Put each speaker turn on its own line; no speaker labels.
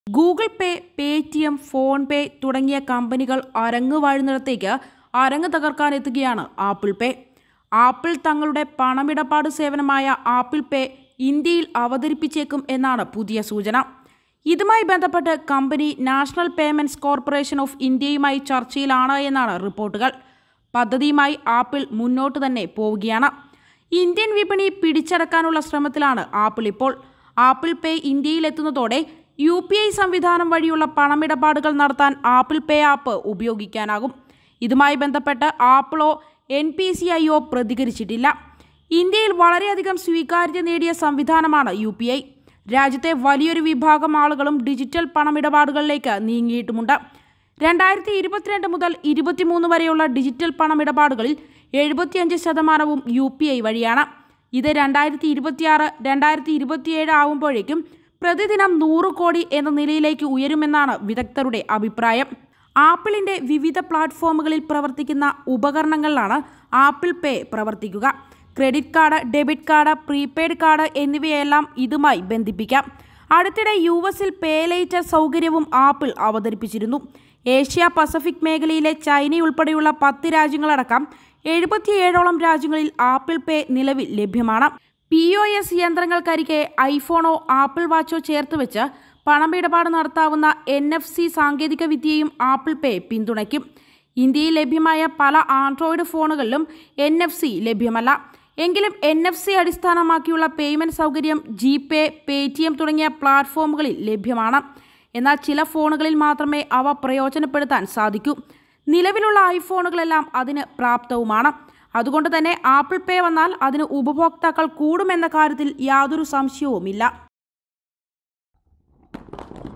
Google pay, Paytm, PhonePe തുടങ്ങിയ കമ്പനികൾ അരങ്ങുവാഴുന്നിടത്തേക്ക് അരങ്ങ് തകർക്കാനെത്തുകയാണ് ആപ്പിൾ പേ. ആപ്പിൾ തങ്ങളുടെ പണമിടപാട് സേവനമായ ആപ്പിൾ പേ ഇന്ത്യയിൽ അവതരിപ്പിച്ചേക്കും എന്നാണ് പുതിയ സൂചന. ഇതുമായി ബന്ധപ്പെട്ട് company national payments corporation of ഇന്ത്യയുമായി ചർച്ചയിലാണ് എന്നാണ് റിപ്പോർട്ടുകൾ. പദ്ധതിയുമായി ആപ്പിൾ മുന്നോട്ട് തന്നെ പോവുകയാണ്. ഇന്ത്യൻ വിപണി പിടിച്ചടക്കാനുള്ള ശ്രമത്തിലാണ് ആപ്പിൾ ഇപ്പോൾ. ആപ്പിൾ പേ ഇന്ത്യയിലെത്തുന്നതോടെ UPI സംവിധാനം വഴിയുള്ള പണമിടപാടുകൾ നടത്താൻ ആപ്പിൾ പേ ആപ്പ് ഉപയോഗിക്കാനാകും. ഇതുമായി ബന്ധപ്പെട്ട് ആപ്പിളോ NPCIയോ പ്രതികരിച്ചിട്ടില്ല. ഇന്ത്യയിൽ വളരെയധികം സ്വീകാര്യത നേടിയ സംവിധാനമാണ് UPI. രാജ്യത്തെ വലിയൊരു വിഭാഗം ആളുകളും ഡിജിറ്റൽ പണമിടപാടുകളിലേക്ക് നീങ്ങിയിട്ടുമുണ്ട്. 2022 മുതൽ 2023 വരെയുള്ള ഡിജിറ്റൽ പണമിടപാടുകളിൽ 75% UPI വഴിയാണ്. ഇത് 2026, 2027 ആവുമ്പോഴേക്കും പ്രതിദിനം 100 കോടി എന്ന നിലയിലേക്ക് ഉയരുമെന്നാണ് വിദഗ്ധരുടെ അഭിപ്രായം. ആപ്പിളിൻ്റെ വിവിധ പ്ലാറ്റ്ഫോമുകളിൽ പ്രവർത്തിക്കുന്ന ഉപകരണങ്ങളിലാണ് ആപ്പിൾ പേ പ്രവർത്തിക്കുക. Credit card, debit card, prepaid card എന്നിവയെല്ലാം ഇതുമായി ബന്ധിപ്പിക്കാം. അടുത്തിടെ US-ൽ പേ ലേറ്റർ സൗകര്യവും ആപ്പിൾ അവതരിപ്പിച്ചിരുന്നു. ഏഷ്യ പസഫിക് മേഖലയിലെ ചൈനയുൾപ്പെടെയുള്ള 10 രാജ്യങ്ങളടക്കം 77ഓളം രാജ്യങ്ങളിൽ ആപ്പിൾ പേ നിലവിൽ ലഭ്യമാണ്. POS യന്ത്രങ്ങൾക്കരികെ ഐഫോണോ ആപ്പിൾ വാച്ചോ ചേർത്ത് വെച്ച് പണമിടപാട് നടത്താവുന്ന NFC സാങ്കേതിക വിദ്യയും ആപ്പിൾ പേ പിന്തുണയ്ക്കും. ഇന്ത്യയിൽ ലഭ്യമായ പല ആൻഡ്രോയിഡ് ഫോണുകളിലും NFC ലഭ്യമല്ല. എങ്കിലും NFC അടിസ്ഥാനമാക്കിയുള്ള പേയ്മെന്റ് സൗകര്യം GPay, Paytm തുടങ്ങിയ പ്ലാറ്റ്ഫോമുകളിൽ ലഭ്യമാണ്. എന്നാൽ ചില ഫോണുകളിൽ മാത്രമേ അവ പ്രയോജനപ്പെടുത്താൻ സാധിക്കൂ. നിലവിലുള്ള ഐഫോണുകളെല്ലാം അതിന് പ്രാപ്തവുമാണ്. അതുകൊണ്ട് തന്നെ ആപ്പിൾ പേ വന്നാൽ അതിന് ഉപഭോക്താക്കൾ കൂടുമെന്ന കാര്യത്തിൽ യാതൊരു സംശയവുമില്ല.